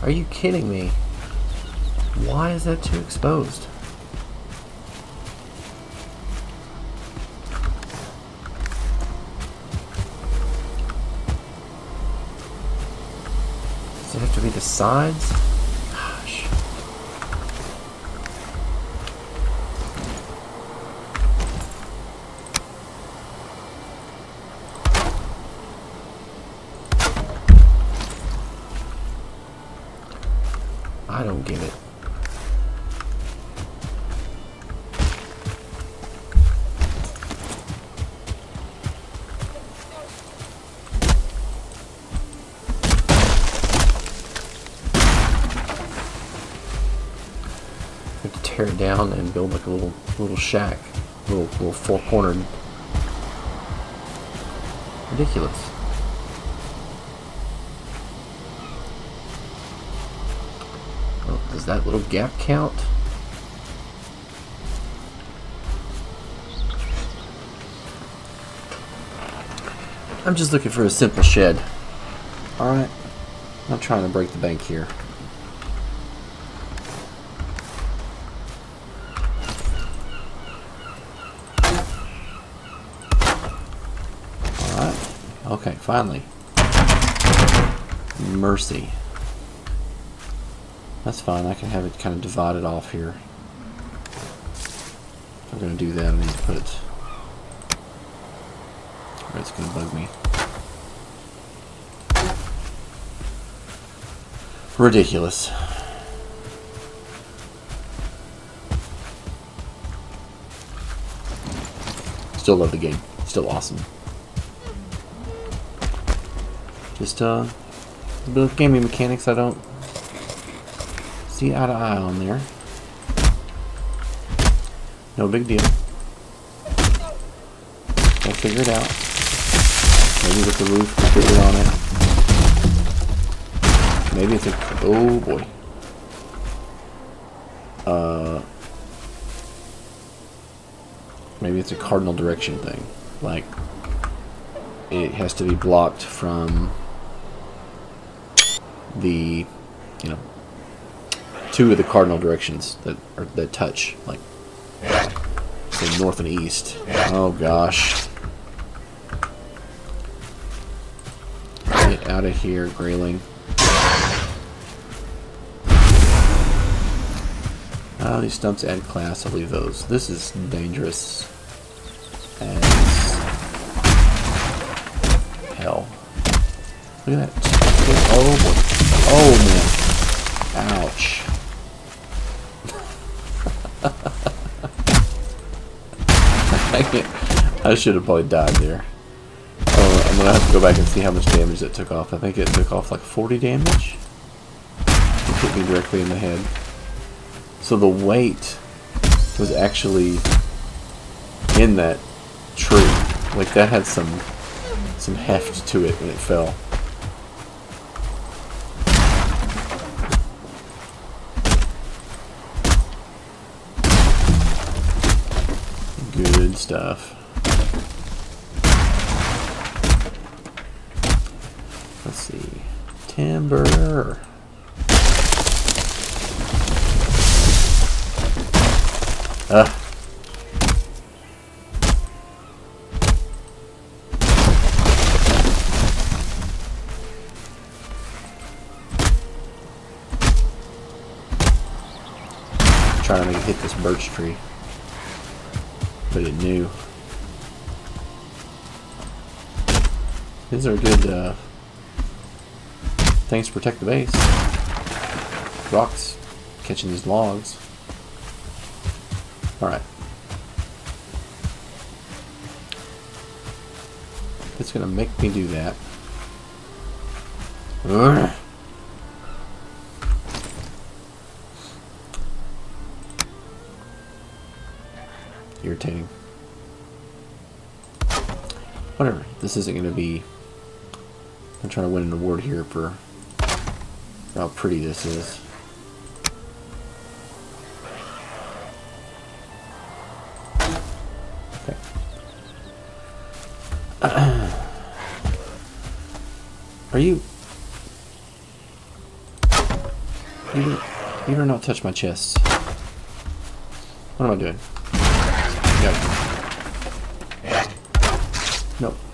Are you kidding me? Why is that too exposed? Does it have to be the sides? Gosh. I don't get it. We have to tear it down and build like a little shack, little four-cornered. Ridiculous. Does that little gap count? I'm just looking for a simple shed. Alright. I'm not trying to break the bank here. Alright. Okay, finally. Mercy. That's fine, I can have it kind of divided off here. If I'm going to do that, I need to put it... Or it's going to bug me. Ridiculous. Still love the game. Still awesome. Just a bit of gaming mechanics I don't see eye to eye on there. No big deal. We'll figure it out. Maybe with the roof completely on it. Maybe it's a... Oh boy. Maybe it's a cardinal direction thing. Like, it has to be blocked from the, you know, two of the cardinal directions that touch, like, say north and east. Oh gosh. Get out of here, Greyling. Oh, these stumps add class. I'll leave those. This is dangerous as hell. Look at that. Oh boy. Oh man. Ouch. I should have probably died there. Oh, I'm gonna have to go back and see how much damage it took off. I think it took off like 40 damage. It hit me directly in the head. So the weight was actually in that tree. Like that had some heft to it when it fell. Good stuff. Let's see. Timber. Trying to make it hit this birch tree, but it knew. These are good things to protect the base. Rocks catching these logs. Alright. It's gonna make me do that. Urgh. Irritating. Whatever. This isn't gonna be... I'm trying to win an award here for how pretty this is. Are you... You better not touch my chest. What am I doing? Nope. Nope.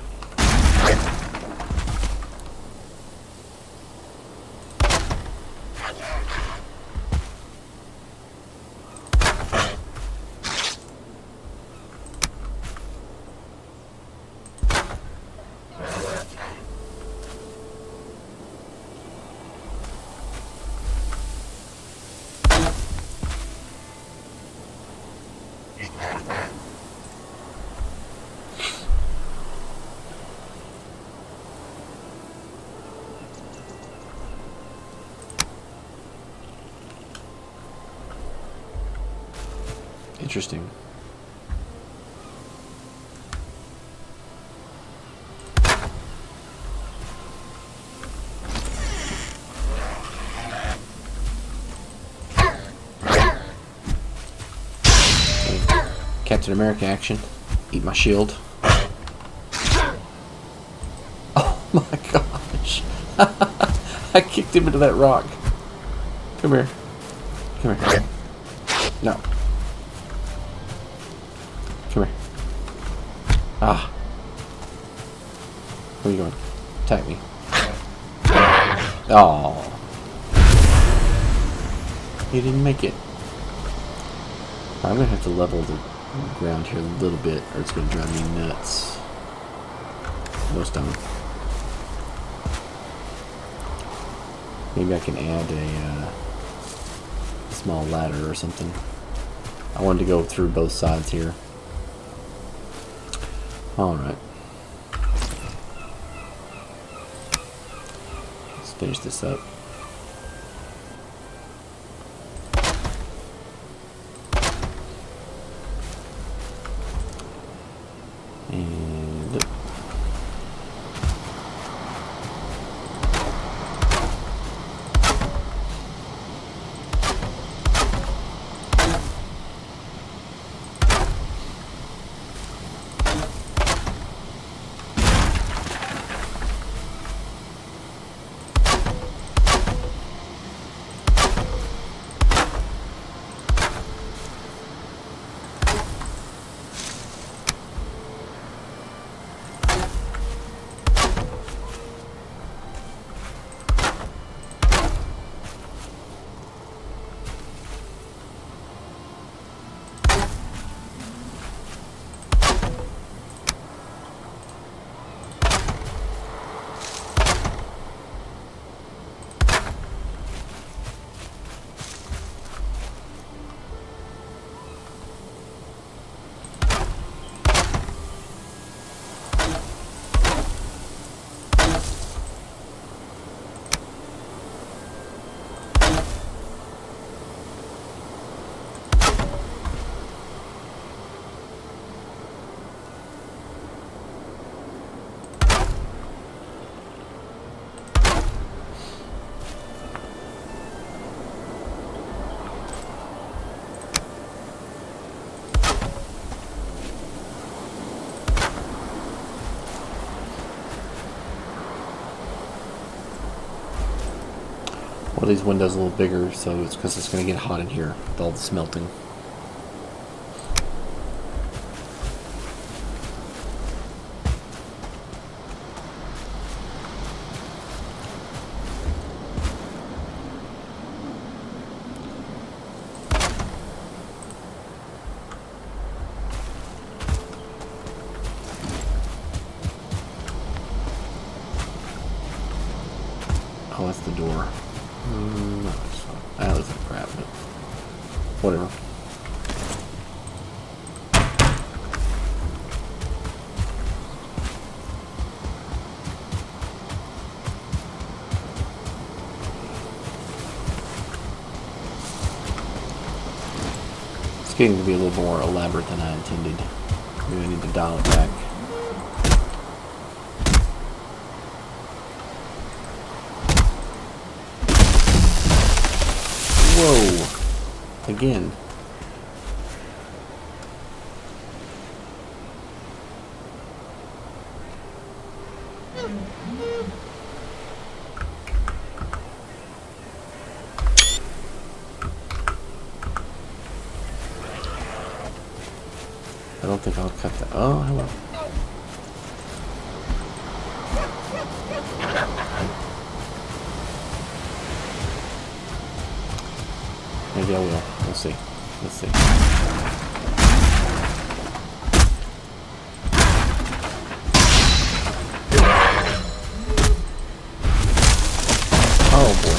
Interesting. Captain America action. Eat my shield. Oh my gosh. I kicked him into that rock. Come here. Come here. No. Come here. Ah. Where are you going? Attack me. Oh. You didn't make it. I'm gonna have to level the ground here a little bit, or it's gonna drive me nuts. No stone. Maybe I can add a small ladder or something. I wanted to go through both sides here. Alright. Let's finish this up. And well, these windows a little bigger, so it's because it's going to get hot in here with all the smelting. Oh, that's the door. No, it's not. That was crap, but whatever. It's getting to be a little more elaborate than I intended. Maybe I need to dial it back. Whoa! Again. I don't think I'll cut that. Oh, hello. Maybe I will. We'll see. Let's see. Oh boy.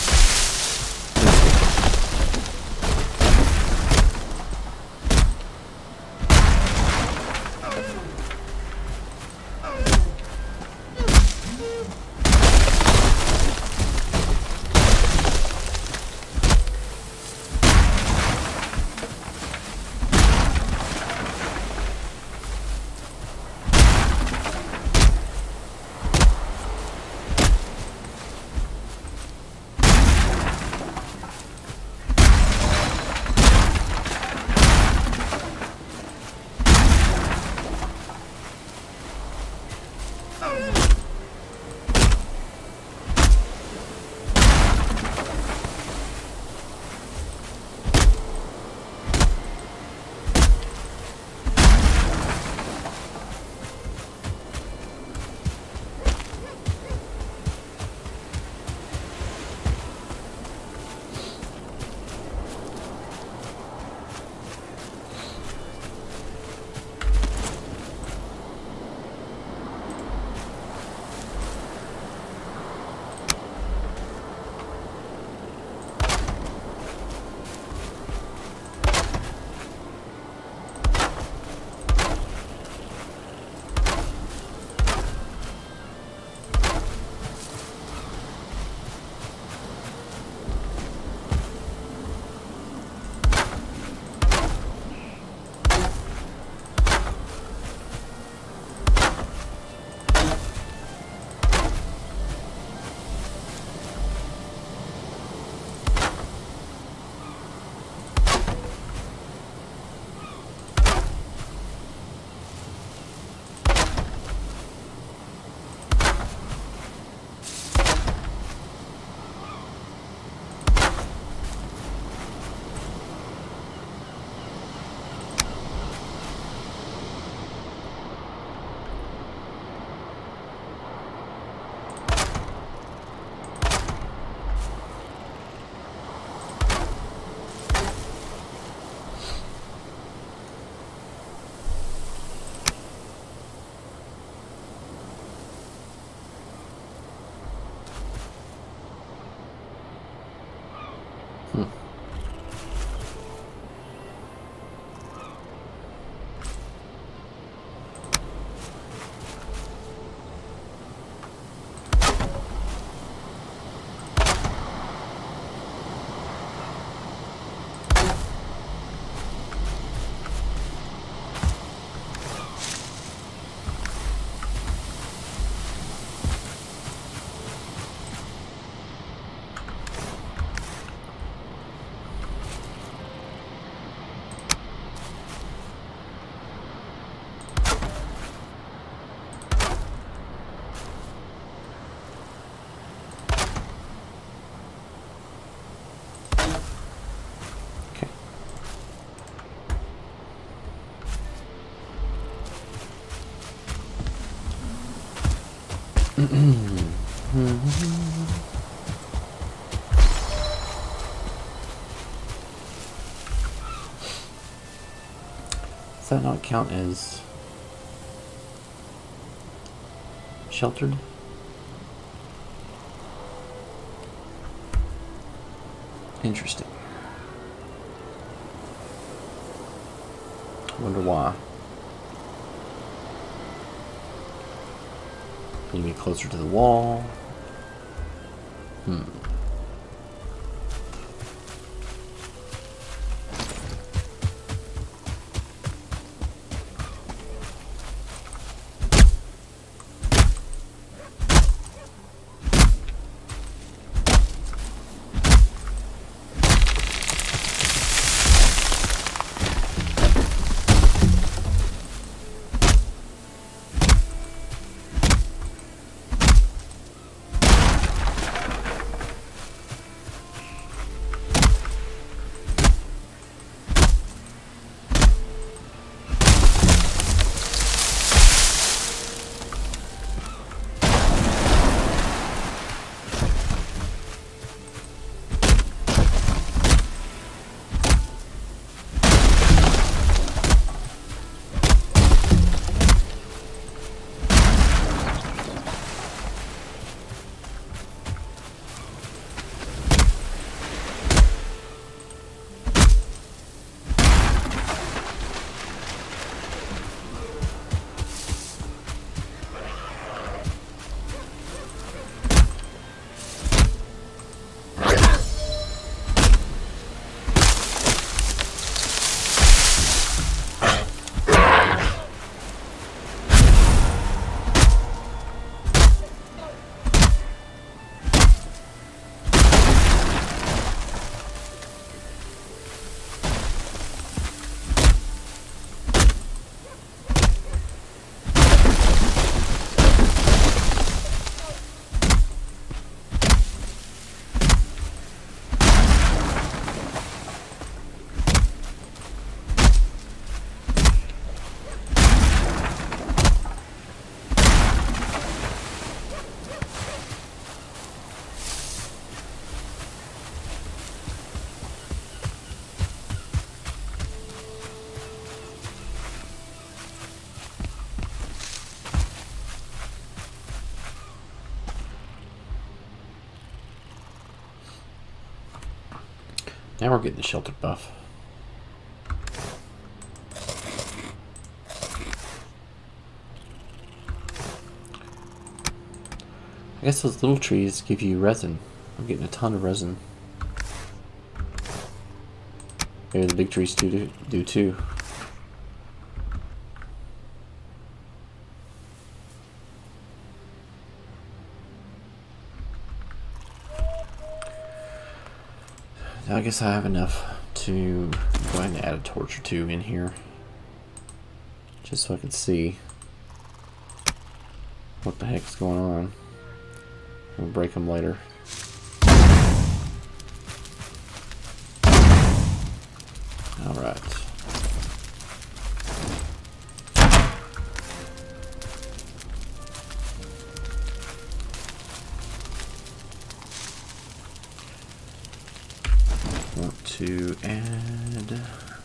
Does that not count as sheltered? Interesting. Wonder why. Need me closer to the wall. Now we're getting the shelter buff. I guess those little trees give you resin. I'm getting a ton of resin. Maybe the big trees do too. Now I guess I have enough to go ahead and add a torch or two in here, just so I can see what the heck's going on. We'll break them later. All right. Want to add.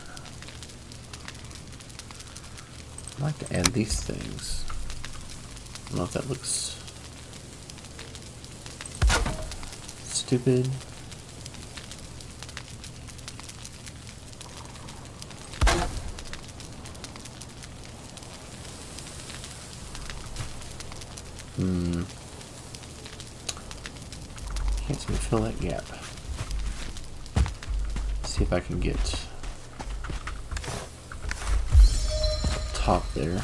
I'd like to add these things. I don't know if that looks stupid. Can't seem to fill that gap. See if I can get top there.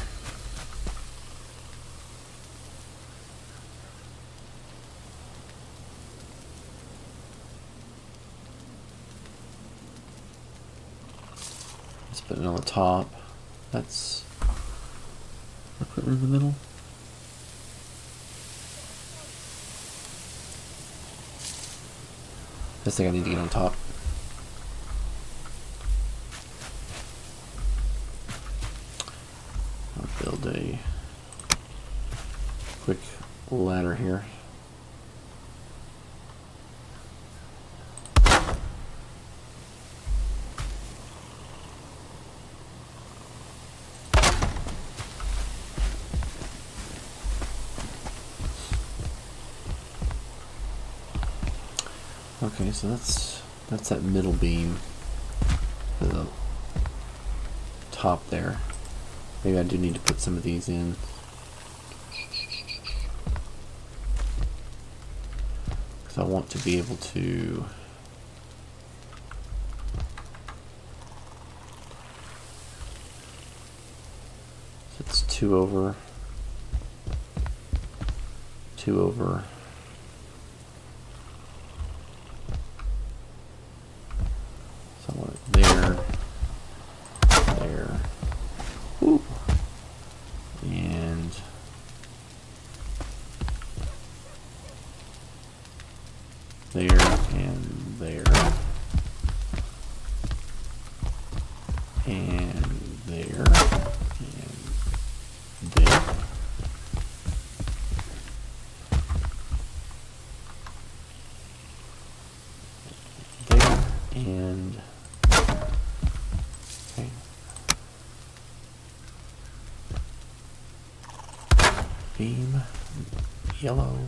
Let's put it on the top. That's put it in the middle. I think I need to get on top. I'll build a quick ladder here. Okay, so that's that middle beam for the top there. Maybe I do need to put some of these in. Because I want to be able to so it's 2 over. So I want it there, woo, and there, and there, and there, and there. And okay. Beam, yellow,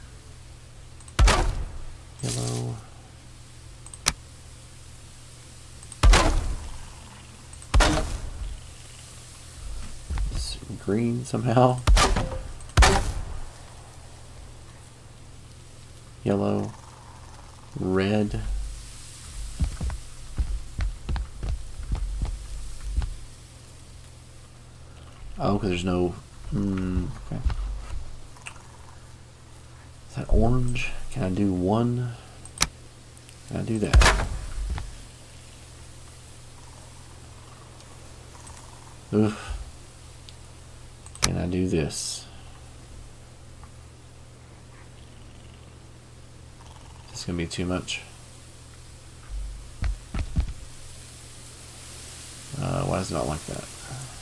it's green somehow, yellow, red. Oh, because there's no. Okay. Is that orange? Can I do one? Can I do that? Oof. Can I do this? Is this gonna be too much? Why is it not like that?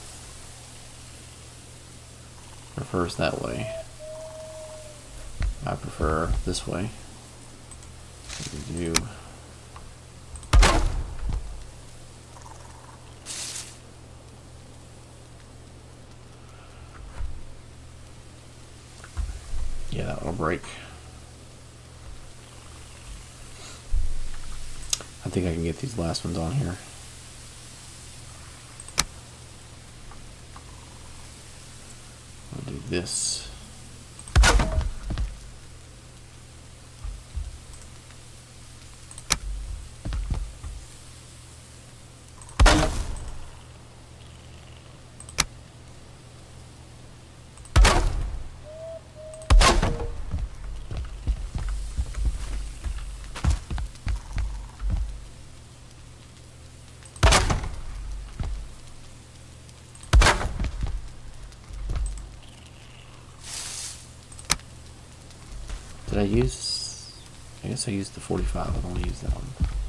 Prefers that way. I prefer this way. Do yeah, that'll break. I think I can get these last ones on here. I'll do this. Did I use... I guess I used the 45. I don't want to use that one.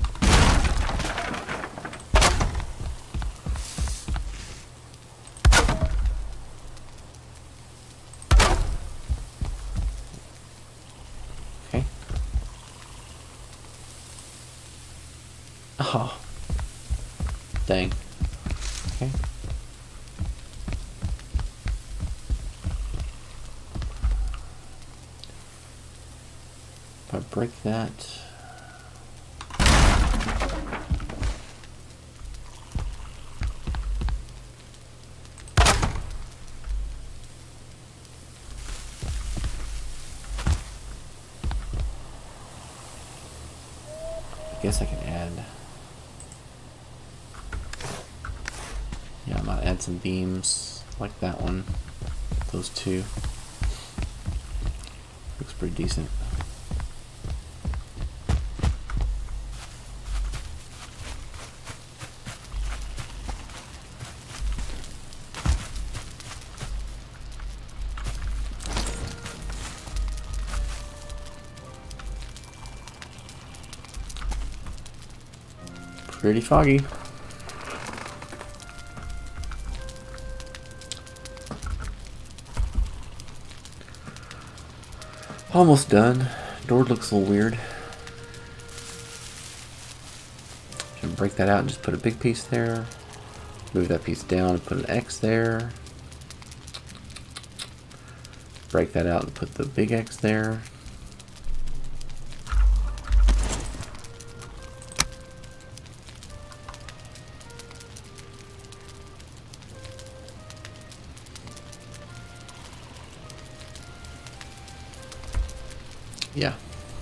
Okay. Oh. Dang. Okay. If I break that... I guess I can add... Yeah, I might add some beams like that one. Those two. Looks pretty decent. Pretty foggy. Almost done. Door looks a little weird. Should break that out and just put a big piece there. Move that piece down and put an X there. Break that out and put the big X there. Yeah.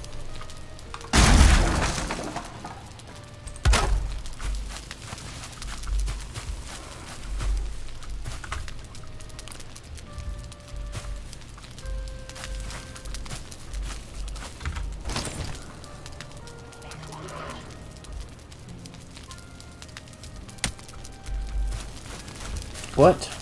What?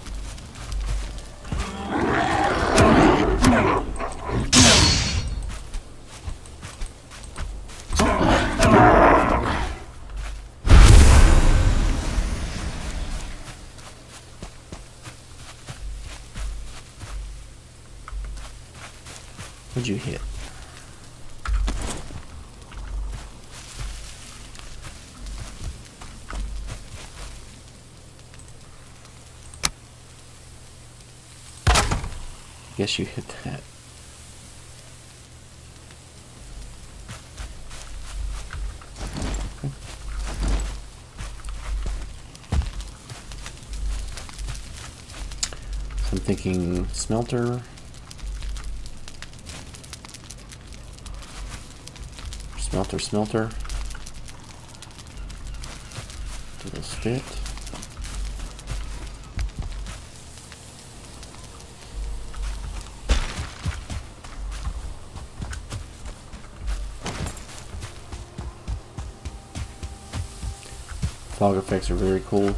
What'd you hit? Guess you hit that. Okay. So I'm thinking smelter. Smelter. Do those fit? Fog effects are very cool.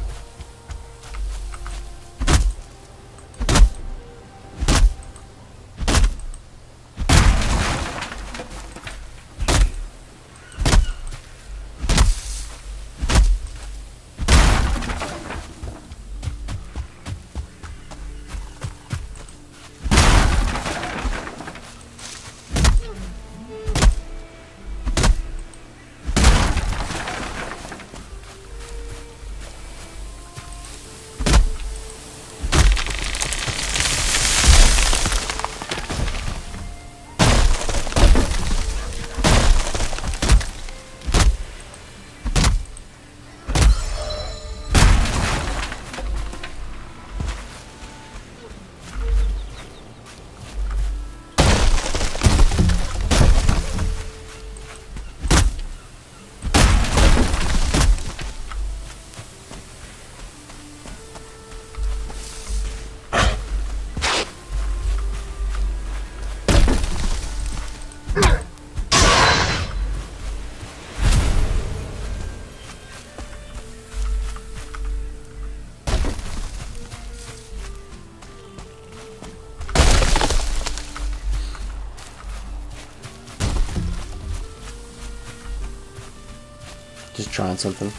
trying something.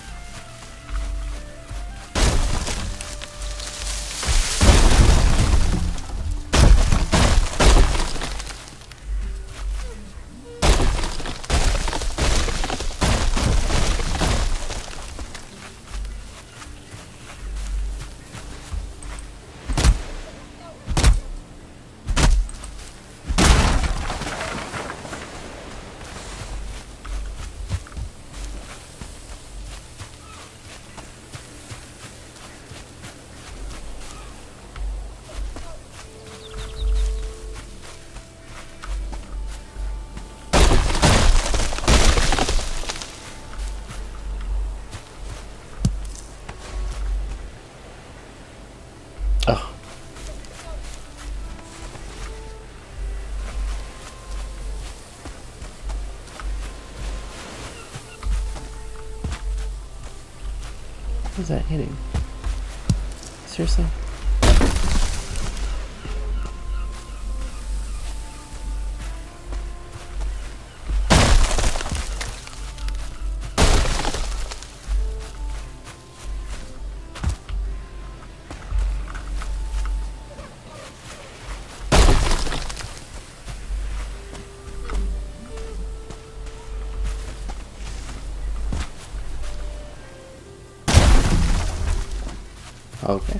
Oh. What is that hitting? Seriously? Okay.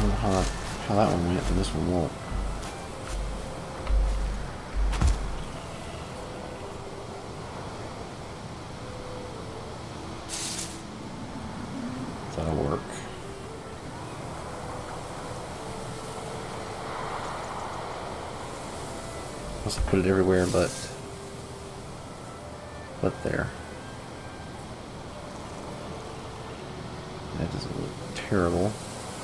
don't know how that one went, and this one won't. That'll work. Must put it everywhere but there. That doesn't look terrible.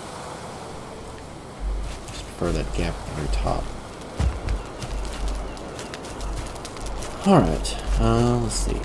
Just prefer that gap at the very top. Alright, let's see.